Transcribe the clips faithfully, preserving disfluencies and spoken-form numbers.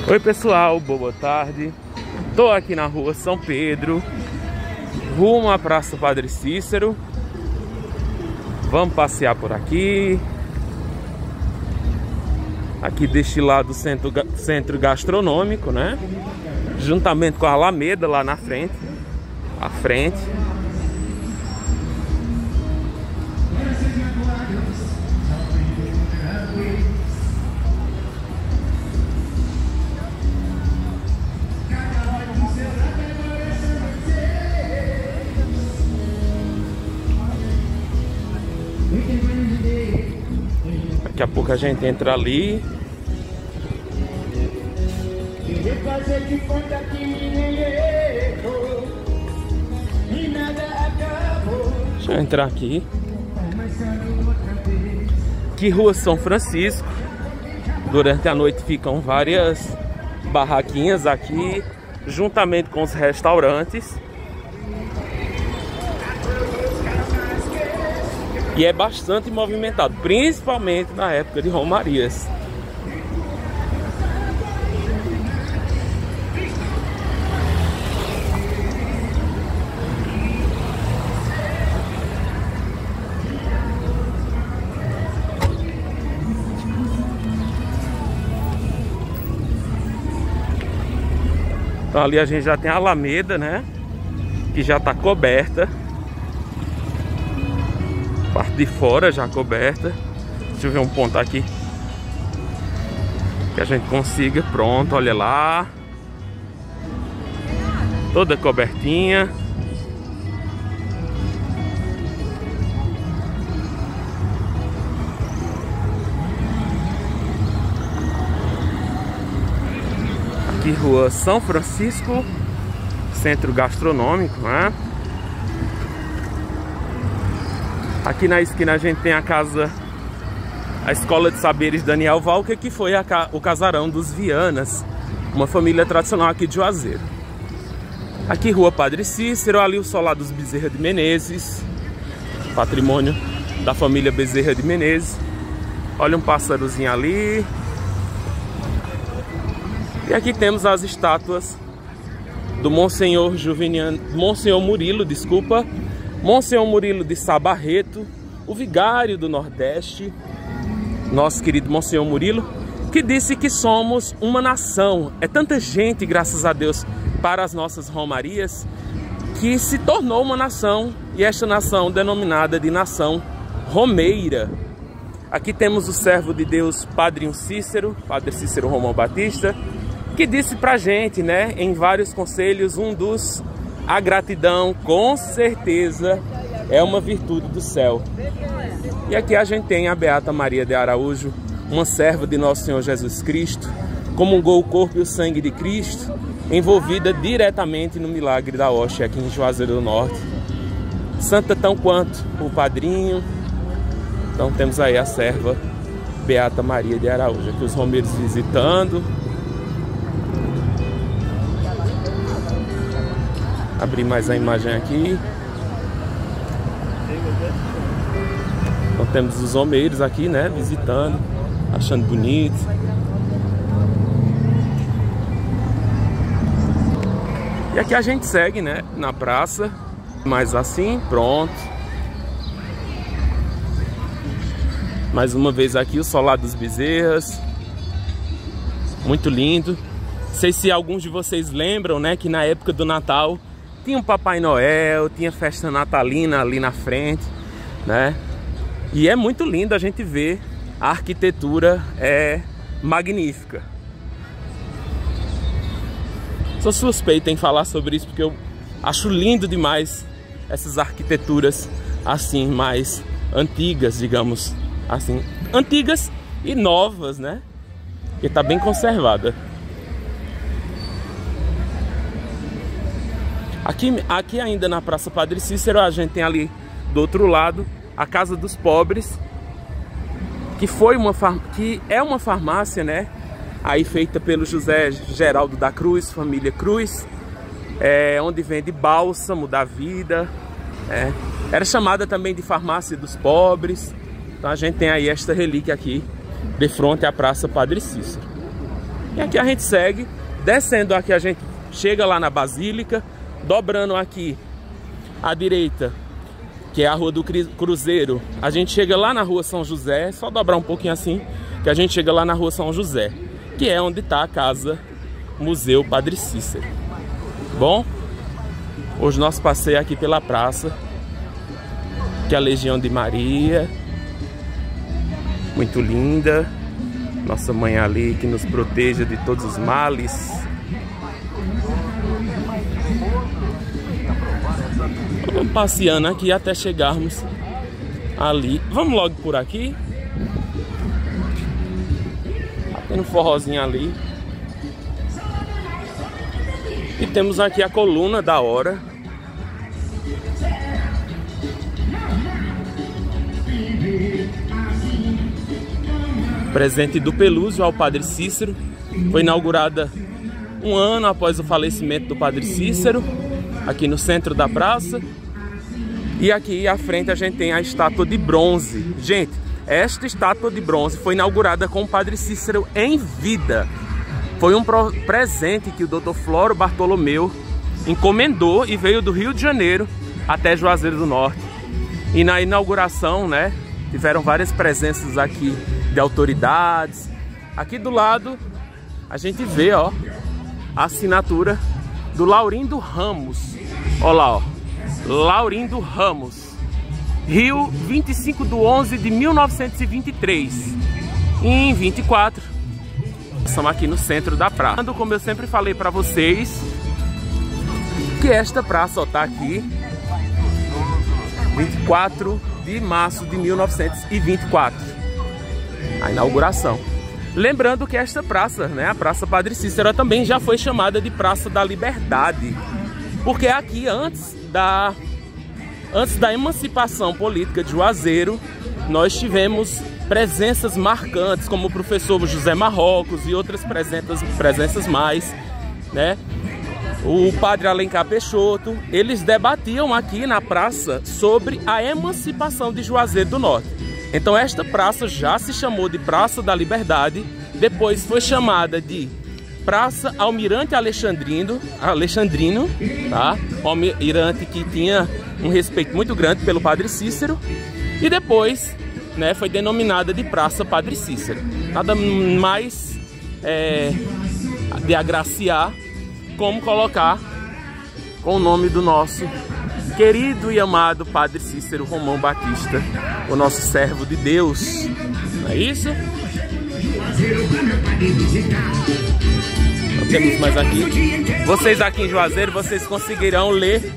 Oi pessoal, boa tarde. Tô aqui na rua São Pedro, rumo à Praça Padre Cícero. Vamos passear por aqui. Aqui deste lado o centro, centro gastronômico, né? Juntamente com a Alameda lá na frente. À frente. Daqui a pouco a gente entra ali. Deixa eu entrar aqui. Aqui Rua São Francisco. Durante a noite ficam várias barraquinhas aqui, juntamente com os restaurantes. E é bastante movimentado, principalmente na época de romarias. Então ali a gente já tem a Alameda, né? Que já está coberta. Parte de fora já coberta. Deixa eu ver um ponto aqui que a gente consiga. Pronto, olha lá. Toda cobertinha. Aqui Rua São Francisco, centro gastronômico, né? Aqui na esquina a gente tem a casa, a Escola de Saberes Daniel Walker, que foi a, o casarão dos Vianas, uma família tradicional aqui de Juazeiro. Aqui Rua Padre Cícero, ali o solar dos Bezerra de Menezes, patrimônio da família Bezerra de Menezes. Olha um pássarozinho ali. E aqui temos as estátuas do Monsenhor Juveniano, Monsenhor Murilo, desculpa, Monsenhor Murilo de Sabarreto, o vigário do Nordeste, nosso querido Monsenhor Murilo, que disse que somos uma nação. É tanta gente, graças a Deus, para as nossas romarias, que se tornou uma nação, e esta nação denominada de nação romeira. Aqui temos o servo de Deus, Padrinho Cícero, Padre Cícero Romão Batista, que disse pra gente, né, em vários conselhos, um dos... A gratidão, com certeza, é uma virtude do céu. E aqui a gente tem a Beata Maria de Araújo, uma serva de Nosso Senhor Jesus Cristo, comungou o corpo e o sangue de Cristo, envolvida diretamente no milagre da hóstia aqui em Juazeiro do Norte. Santa tão quanto o padrinho. Então temos aí a serva Beata Maria de Araújo. Aqui os romeiros visitando. Abrir mais a imagem aqui. Então temos os romeiros aqui, né? Visitando, achando bonito. E aqui a gente segue, né? Na praça. Mais assim, pronto. Mais uma vez aqui o solar dos Bezerras. Muito lindo. Não sei se alguns de vocês lembram, né? Que na época do Natal tinha um Papai Noel, tinha festa natalina ali na frente, né? E é muito lindo a gente ver, a arquitetura é magnífica. Sou suspeito em falar sobre isso porque eu acho lindo demais essas arquiteturas assim, mais antigas, digamos assim. Antigas e novas, né? Que tá bem conservada. Aqui, aqui ainda na Praça Padre Cícero, a gente tem ali do outro lado a Casa dos Pobres, que, foi uma, que é uma farmácia, né? Aí feita pelo José Geraldo da Cruz, família Cruz, é, onde vende bálsamo da vida. É. Era chamada também de Farmácia dos Pobres. Então a gente tem aí esta relíquia aqui, de frente à Praça Padre Cícero. E aqui a gente segue, descendo aqui a gente chega lá na Basílica, dobrando aqui à direita, que é a Rua do Cruzeiro, a gente chega lá na Rua São José, só dobrar um pouquinho assim, que a gente chega lá na Rua São José, que é onde está a casa Museu Padre Cícero. Bom, hoje nosso passeio aqui pela praça, que é a Legião de Maria, muito linda, nossa mãe ali que nos proteja de todos os males. Vamos passeando aqui até chegarmos ali. Vamos logo por aqui. Tá tendo um forrozinho ali. E temos aqui a coluna da hora. Presente do Pelúcio ao Padre Cícero. Foi inaugurada um ano após o falecimento do Padre Cícero, aqui no centro da praça. E aqui à frente a gente tem a estátua de bronze. Gente, esta estátua de bronze foi inaugurada com o Padre Cícero em vida. Foi um presente que o doutor Floro Bartolomeu encomendou e veio do Rio de Janeiro até Juazeiro do Norte. E na inauguração, né, tiveram várias presenças aqui de autoridades. Aqui do lado a gente vê, ó, a assinatura do Laurindo Ramos. Olha lá, ó, Laurindo Ramos, Rio, vinte e cinco de onze de mil novecentos e vinte e três. E em vinte e quatro estamos aqui no centro da praça. Como eu sempre falei para vocês, que esta praça, ó, tá aqui vinte e quatro de março de mil novecentos e vinte e quatro, a inauguração. Lembrando que esta praça, né, a Praça Padre Cícero, também já foi chamada de Praça da Liberdade, porque aqui antes da antes da emancipação política de Juazeiro, nós tivemos presenças marcantes, como o professor José Marrocos e outras presenças, presenças mais, né? O padre Alencar Peixoto. Eles debatiam aqui na praça sobre a emancipação de Juazeiro do Norte. Então esta praça já se chamou de Praça da Liberdade, depois foi chamada de Praça Almirante Alexandrino, Alexandrino, tá? Almirante que tinha um respeito muito grande pelo Padre Cícero, e depois, né, foi denominada de Praça Padre Cícero. Nada mais é, de agraciar como colocar com o nome do nosso querido e amado Padre Cícero Romão Batista, o nosso servo de Deus. Não é isso? Não temos mais aqui. Vocês aqui em Juazeiro, vocês conseguirão ler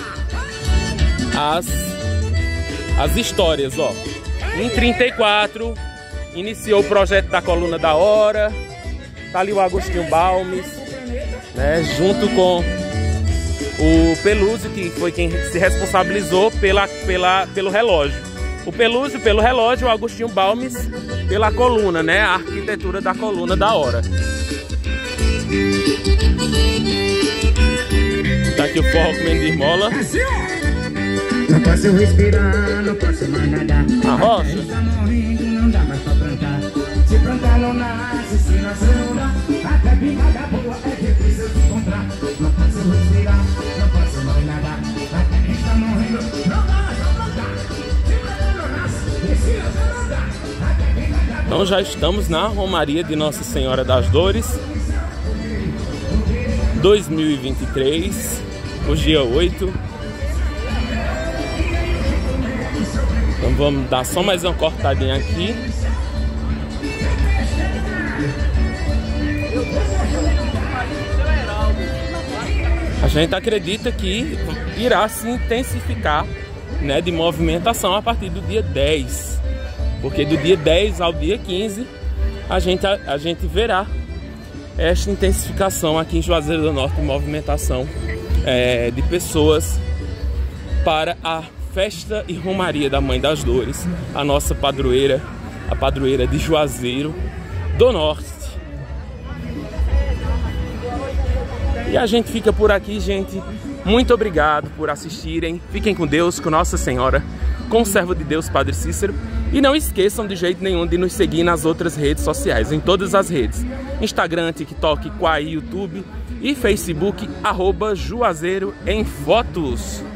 as, as histórias, ó. Em trinta e quatro, iniciou o projeto da Coluna da Hora. Tá ali o Agostinho Balmes, né, junto com o Pelúcio, que foi quem se responsabilizou pela, pela, pelo relógio. O Pelúcio pelo relógio, o Agostinho Balmes pela coluna, né, a arquitetura da Coluna da Hora. Tá aqui o forró comendo esmola. Não posso respirar, não posso mais nadar. A rocha. Tá morrendo, não dá mais pra plantar. Se plantar não nasce, se nascer não dá. Até pingada boa é que preciso te encontrar. Não posso respirar, não posso mais nadar. Até quem está morrendo, não dá mais pra plantar. Se plantar não nasce, se nascer não dá. Até pingada boa. Então já estamos na Romaria de Nossa Senhora das Dores, dois mil e vinte e três, o dia oito. Então vamos dar só mais uma cortadinha aqui. A gente acredita que irá se intensificar, né, de movimentação a partir do dia dez. Porque do dia dez ao dia quinze a gente, a, a gente verá esta intensificação aqui em Juazeiro do Norte, movimentação é, de pessoas para a Festa e Romaria da Mãe das Dores, a nossa padroeira, a padroeira de Juazeiro do Norte. E a gente fica por aqui, gente, Muito obrigado por assistirem. Fiquem com Deus, com Nossa Senhora, com o servo de Deus, Padre Cícero. E não esqueçam de jeito nenhum de nos seguir nas outras redes sociais, em todas as redes. Instagram, TikTok, Quai, YouTube e Facebook, arroba Juazeiro em Fotos.